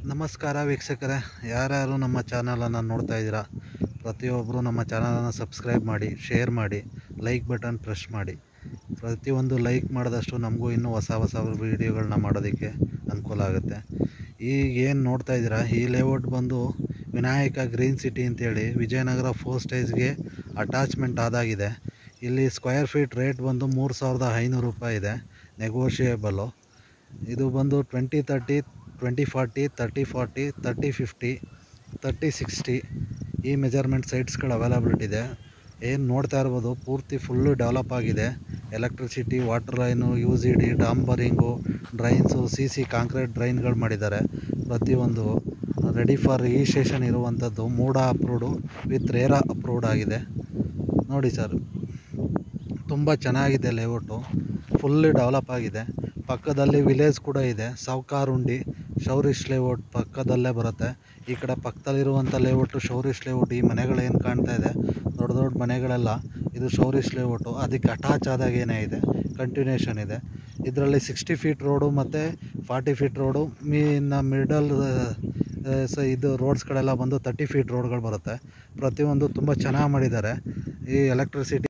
ನಮಸ್ಕಾರ ವೀಕ್ಷಕರೇ, ಯಾರ್ಯಾರು ನಮ್ಮ ಚಾನಲನ್ನು ನೋಡ್ತಾ ಇದ್ದೀರಾ ಪ್ರತಿಯೊಬ್ಬರು ನಮ್ಮ ಚಾನಲನ್ನು ಸಬ್ಸ್ಕ್ರೈಬ್ ಮಾಡಿ, ಶೇರ್ ಮಾಡಿ, ಲೈಕ್ ಬಟನ್ ಪ್ರೆಸ್ ಮಾಡಿ. ಪ್ರತಿಯೊಂದು ಲೈಕ್ ಮಾಡಿದಷ್ಟು ನಮಗೂ ಇನ್ನೂ ಹೊಸ ವೀಡಿಯೋಗಳನ್ನ ಮಾಡೋದಕ್ಕೆ ಅನುಕೂಲ ಆಗುತ್ತೆ. ಈಗ ಏನು ನೋಡ್ತಾ ಇದ್ದೀರಾ, ಈ ಲೇಔಟ್ ಬಂದು ವಿನಾಯಕ ಗ್ರೀನ್ ಸಿಟಿ ಅಂತೇಳಿ ವಿಜಯನಗರ 4 ಸ್ಟೇಜ್ಗೆ ಅಟ್ಯಾಚ್ಮೆಂಟ್ ಆದಾಗಿದೆ. ಇಲ್ಲಿ ಸ್ಕ್ವೇರ್ ಫೀಟ್ ರೇಟ್ ಬಂದು 3500 ರೂಪಾಯಿ ಇದೆ, ನೆಗೋಷಿಯೇಬಲು. ಇದು ಬಂದು 2030, 2040, 3040, 3050, 3060 ಈ ಮೆಜರ್ಮೆಂಟ್ ಸೈಟ್ಸ್ಗಳು ಅವೈಲಬಿಲಿಟಿ ಇದೆ. ಏನು ನೋಡ್ತಾ ಇರ್ಬೋದು, ಪೂರ್ತಿ ಫುಲ್ಲು ಡೆವಲಪ್ ಆಗಿದೆ. ಎಲೆಕ್ಟ್ರಿಸಿಟಿ, ವಾಟರ್ ಲೈನು, UGD, ಡಾಂಬರಿಂಗು, ಡ್ರೈನ್ಸು, CC ಕಾಂಕ್ರೀಟ್ ಡ್ರೈನ್ಗಳು ಮಾಡಿದ್ದಾರೆ. ಪ್ರತಿಯೊಂದು ರೆಡಿ ಫಾರ್ ರಿಜಿಸ್ಟ್ರೇಷನ್ ಇರುವಂಥದ್ದು. MUDA approved with RERA approved ಆಗಿದೆ. ನೋಡಿ ಸರ್, ತುಂಬ ಚೆನ್ನಾಗಿದೆ ಲೇಔಟು, ಫುಲ್ಲಿ ಡೆವಲಪ್ ಆಗಿದೆ. ಪಕ್ಕದಲ್ಲಿ ವಿಲೇಜ್ ಕೂಡ ಇದೆ. ಸಾವ್ಕಾರುಂಡಿ ಶೌರಿಶ್ ಲೇಔಟ್ ಪಕ್ಕದಲ್ಲೇ ಬರುತ್ತೆ. ಈ ಕಡೆ ಪಕ್ಕದಲ್ಲಿರುವಂಥ ಲೇಔಟು ಶೌರಿಶ್ ಲೇಔಟ್. ಈ ಮನೆಗಳೇನು ಕಾಣ್ತಾ ಇದೆ, ದೊಡ್ಡ ದೊಡ್ಡ ಮನೆಗಳೆಲ್ಲ ಇದು ಶೌರಿಶ್ ಲೇಔಟು. ಅದಕ್ಕೆ ಅಟ್ಯಾಚ್ ಆದಾಗೇನೇ ಇದೆ, ಕಂಟಿನ್ಯೂಷನ್ ಇದೆ. ಇದರಲ್ಲಿ 60 ಫೀಟ್ ರೋಡು ಮತ್ತು 40 ಫೀಟ್ ರೋಡು, ಮಿಡಲ್ ಇದು ರೋಡ್ಸ್ಗಳೆಲ್ಲ ಬಂದು 30 ಫೀಟ್ ರೋಡ್ಗಳು ಬರುತ್ತೆ. ಪ್ರತಿಯೊಂದು ತುಂಬ ಚೆನ್ನಾಗಿ ಮಾಡಿದ್ದಾರೆ. ಈ ಎಲೆಕ್ಟ್ರಿಸಿಟಿ